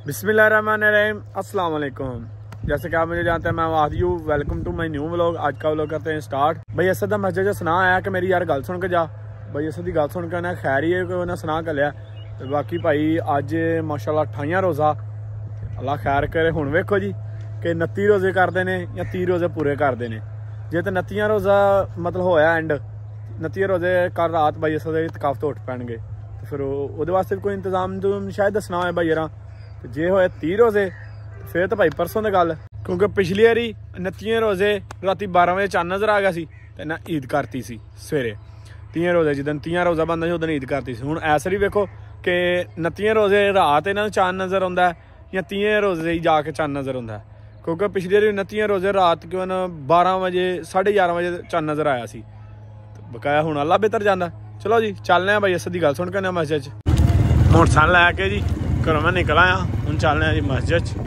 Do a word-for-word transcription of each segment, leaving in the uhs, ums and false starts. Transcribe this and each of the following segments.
बिस्मिल्लाहिर्रहमानिर्रहीम, अस्सलाम वालेकुम। जैसे कि आप मुझे जानते हैं, मैं वादियू। Welcome to my new vlog. आज का व्लॉग करते हैं स्टार्ट। भाई असद दा मैसेज सुना आया कि मेरी यार गल सुन के जा। भाई असद की गल सुन के उन्हें खैर ही है कि उन्हें सुना कर लिया। तो बाकी भाई अज माशाल्लाह अठाइयां रोज़ा, अल्लाह खैर करे। हुण वेखो जी कि उनती रोज़े करते हैं या तीह रोज़े पूरे करते हैं। जे तो उनतियां रोज़ा मतलब होया एंड उनतियां रोज़े कल रात भाई असद इतकाफ तो उठ पैणगे, तो फिर वो वास्ते कोई इंतजाम तो शायद दसना होए भाई यार। जे होए तीह रोज़े फिर तो भाई परसों की गल, क्योंकि पिछली बारी उनतियां रोज़े राती बारह बजे चंद नज़र आ गया सी ते ना ईद करती सी सवेरे। तीह रोज़े जिदन तीह रोज़ा बनता उस दिन ईद करती सी। हुण इस वारी वेखो कि उनतियां रोज़े रात इन्हां चंद नज़र आउंदा है या तीह रोज़े ही जाके चंद नज़र आउंदा है, क्योंकि पिछली बारी उनतियां रोज़े रात क्यों बारह बजे साढ़े ग्यारह बजे चंद नज़र आया सी। बकाया हुण अल्लाह बेहतर जांदा। चलो जी चलने हैं भाई असद की गल सुन के मस्जिद च। मोटरसाइकिल लैके जी घरों मैं निकल आया, हूँ चलने जी मस्जिद च।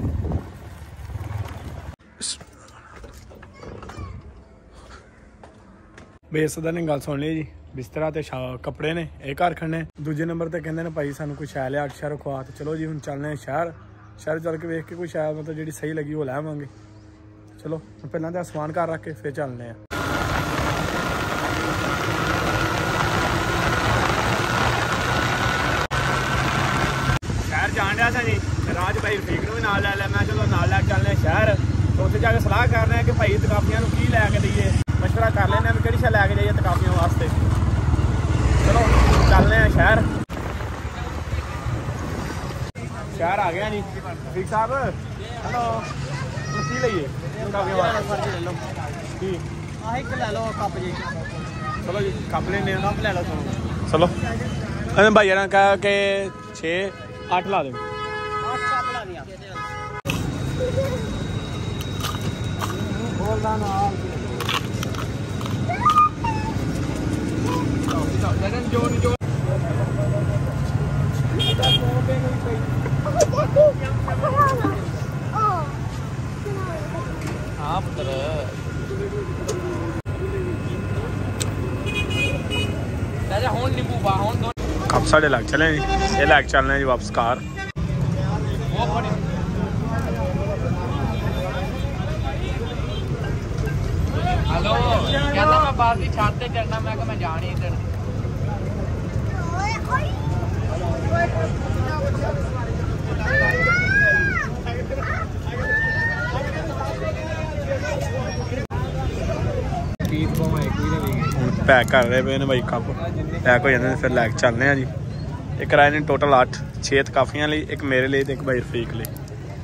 भाई असद ने गल सुन ली जी। बिस्तरा ते कपड़े ने ये घर खड़ने। दूजे नंबर पर कहते हैं भाई सानू कोई शै लिया शहर खुआ। तो चलो जी हूँ चलने शहर। शहर चल के वेख के कोई शै मतलब जी सही लगी वो लैवांगे। चलो पहले तो समान घर रख के फिर चलने हैं। जान रहा था जी राज भाई रफीक भी नाल लै लिया। मैं चलो नाल लैके चलने शहर। तो उत्थे जाके सलाह कर रहे हैं कि भाई तकाफियां की लैके दईए, मशवरा कर लेने कि शै लैके जाइए तकाफियां वास्ते। चलो चलने हैं शहर। शहर आ गया जी रफीक साहब। हेलो की लीए चलो जी कप लेने कप लै लो। चलो भाई ने कहा कि छे अठ ला दो। कप साढ़े लग चले जी, ये लैके चलने जी वापस कार। हेलो कहता मैं बाहर की छत पे चढ़ना, मैं कहा मैं जा नहीं इधर। पैक कर रहे पे ने भाई कप पैक हो जाते फिर लैके चलने हैं जी। एक कराए ने टोटल अठ छे काफियां लिए, एक मेरे लिए एक भाई रफीक लिए।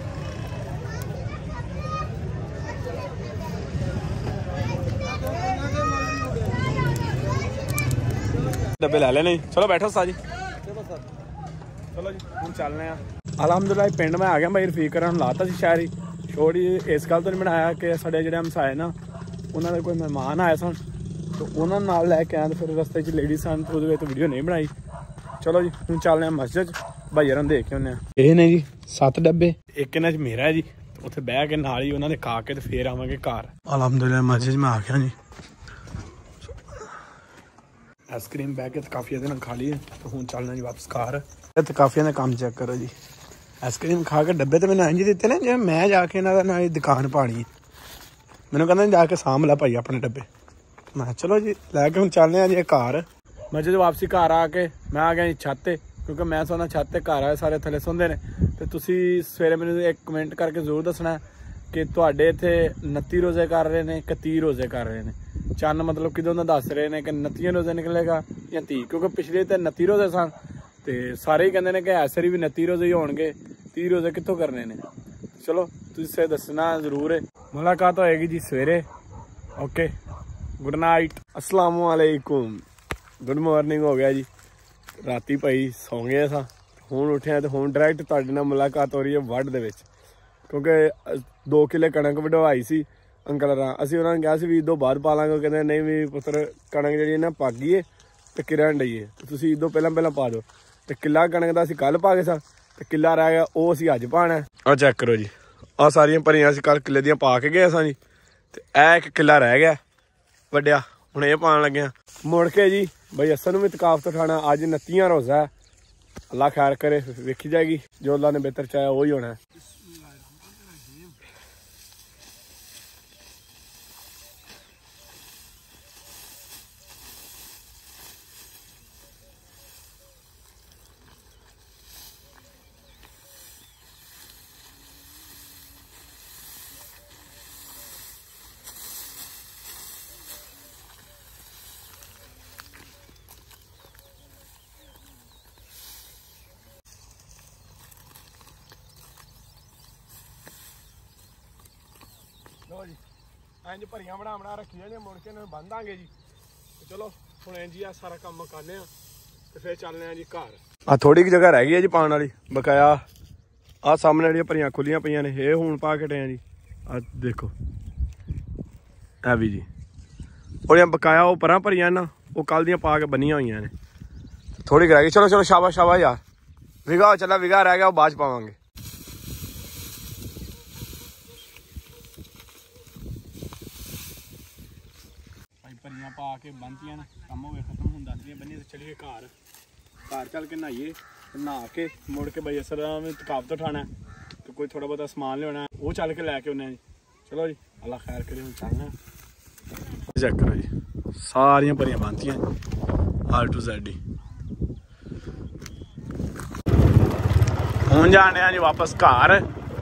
डब्बे लै लेने। चलो बैठो सा जी। चलो जी हम चलने हैं। अलहमदुलिल्लाह पिंड में आ गया भाई रफीक कर लाता सी शहर ही। छोड़ ही इस गल तो नहीं बनाया कि साढ़े जो हमसाए ना उन्होंने कोई मेहमान आए सन, तो उन्होंने नाल लैके आए। तो फिर रस्ते च लेडीज सन तो वो वीडियो नहीं बनाई। चलो जी हम चलने हैं मस्जिद भाई यार देख के आने। ये ने जी सत्त डब्बे, एक इन्हां च मेरा है जी। उत्थे बह के नाल ही उन्होंने खा के तो फिर आवांगे घर। अलहमदुलिल्लाह मस्जिद में आ गया जी। आइसक्रीम बह के तकाफिया दिन खा ली। तो हूँ चलना जी वापस घर। तकाफिया का काम चेक करो जी। आइसक्रीम खा के डब्बे तो मैंने इंज दिते ने जिवें मैं जाके इन्हां दा ना दुकान पानी। मैंने कहना जाके साम लै भाई अपने डब्बे। मैं चलो जी लैके हूँ चलने जी घर। मस्जिद वापसी घर आके मैं आ गया जी छत ते, क्योंकि मैं सोना छत ते, घर आए सारे थले सोंदे ने। तो तुसी सवेरे मैनूं एक कमेंट करके जरूर दसना कि तुहाडे इत्थे उनती रोज़े कर रहे हैं कि तीह रोज़े कर रहे हैं। चंद मतलब किदों दा दस रहे हैं कि उनतियां रोज़े निकलेगा या तीह, क्योंकि पिछले तो उनती रोज़े सन। तो सारे ही कहते हैं कि इस बारी भी उनती रोज़े ही होणगे, तीह रोज़े कित्थों करने ने। चलो तुसीं दसना जरूर है। मुलाकात होएगी जी सवेरे। ओके गुड नाइट, अस्सलाम वालेकुम, गुड मॉर्निंग हो गया जी। राती भाई सौ गए था, हुण उठे तो हुण डायरैक्ट तुहाडे नाल मुलाकात हो रही है वड दे विच, क्योंकि दो किले कणक वढवाई सी अंकल रा। असीं उन्हां नूं कहा सी भी ईदों बाद पा लांगे, कहंदे नहीं भी पुत्तर कणक जिहड़ी ना पक गई है तो किरण डईए, तो तुसीं ईदों पहलां पहलां पा दो। तो किला कणक दा असीं कल पा गए सा, तो किला रह गया वो असीं अज पाना। आ चैक करो जी, आ सारियां भरियां असीं कल किले दियां पा के गए सां जी। ते ऐ इक किला रह गया वड्डिया, हुण ये पान लगे मुड़ के जी। बई असर भी तकाफ तो उठाना। अज उनतियां रोज़ा है अल्लाह खैर करे, वेखी जाएगी, जो अल्लाह ने बेहतर चाहा वही होना है। लो जी इंज भरियां बना बना रखियां ने, मुड़ के इन्हें बन देंगे जी। तो चलो हुण इंज ही सारा काम मुकाने तो फिर चलने जी घर। आ थोड़ी की जगह रह गई है जी पाने वाली, बकाया आ सामने जी भरियां खुलियां पईयां ने, ये हुण पा के हैं जी। आ देखो है भी जी, और बकाया वो परां भरियां ना, वो कल दियां पा के बनियां हुई ने, थोड़ी रह गई। चलो चलो शाबाश शाबाश यार, विगा चला, विगा रह गया वो बाद च पावांगे। भरियां पा के बनतियां ना, कम हो गया खत्म, हुण दस दियां बनियां। चलिए घर, घर चल के नहाइए, नहा के मुड़ के भाई असर में थकावट उठाना है, तो कोई थोड़ा बहुत समान लिया वो चल के लैके आने जी। चलो जी अल्लाह खैर करे, हुण चलना। चेक करो जी सारियां भरियां बनतियां आर टू जैड ही। हुण जाने जी वापस घर।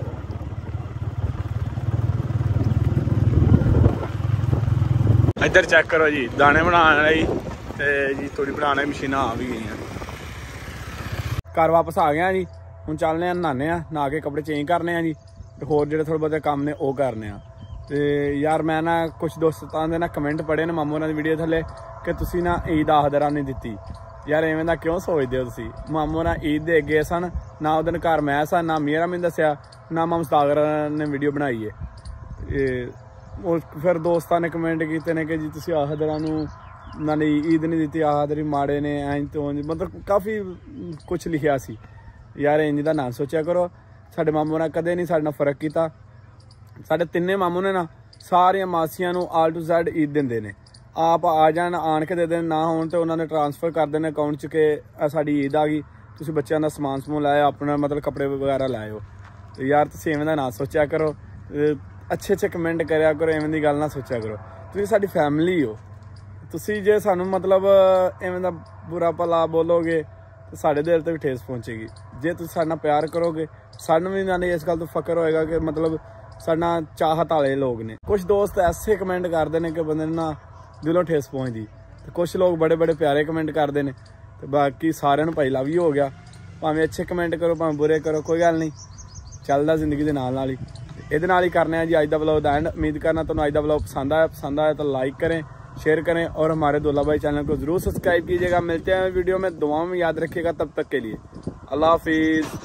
इधर चेक करो जी, दाने बनाने वाली ते जी थोड़ी बनाने मशीनां आ भी गई। घर वापस आ गया जी, हुण चलने नहाने, नहा के कपड़े चेंज करने जी, ते होर जेह्ड़े थोड़े बहुते कम्म ने वो करने। ते यार मैं ना कुछ दोस्तां दे ना कमेंट पढ़े ने मामू होरां दी वीडियो थल्ले कि तुसीं ना ईद आखदरा नहीं दित्ती। यार इवें दा क्यों सोचदे हो तुसीं? मामू होरां ईद दे गए सन ना, उस दिन घर मैं सा ना, मीरा मैनूं दस्सिया ना, मामा मुस्ताक ने वीडियो बनाई है। और फिर दोस्तां ने कमेंट किए ने कि जी तुसीं आखदरा नूं ना ईद नहीं दित्ती, आखदरी माड़े ने, इंज तो मतलब काफ़ी कुछ लिखिया सी। यार इंज दा ना सोचा करो, साडे मामू ने कदे नहीं साडे नाल फर्क किया। साडे तिन्ने मामू ने ना सारियां मासियां नूं आल टू जैड ईद दिंदे ने, आप आ जान आन के दे देन, ना होण ते उन्होंने ट्रांसफर कर देने अकाउंट च कि साडी ईद आ गई, तुसीं बच्चों का समान समून लाओ, अपना मतलब कपड़े वगैरह लाओ। तो यार तुसीं इवें दा ना सोचा करो, अच्छे अच्छे कमेंट करया करो, इवें दी गल ना सोचा करो। तुसीं साडी फैमिली हो, तुसीं जे सानू मतलब इवें दा बुरा भला बोलोगे तो साढ़े दिल ते भी ठेस पहुँचेगी। जे तुसीं साडे नाल प्यार करोगे, सानू भी नाले इस गल तो फकर होएगा कि मतलब साडे नाल चाहत वाले लोग ने। कुछ दोस्त ऐसे कमेंट करते हैं कि बंदे ना दिलों ठेस पहुँचती, तो कुछ लोग बड़े बड़े प्यारे कमेंट करते हैं, तो बाकी सारिਆਂ ਨੂੰ भाई लव यू हो गया। भावें अच्छे कमेंट करो भावें बुरे करो, कोई गल नहीं, चलदा जिंदगी दे नाल नाल ही। ਇਹਦੇ ਨਾਲ ही करने हैं जी अज का व्लॉग दा एंड। उम्मीद करना तुहानू अज का व्लॉग पसंद आया, पसंद आया तो लाइक करें, शेयर करें और हमारे दोला भाई चैनल को जरूर सब्सक्राइब कीजिएगा। मिलते हैं वीडियो में, दुआओं में याद रखिएगा। तब तक के लिए अल्लाह हाफिज़।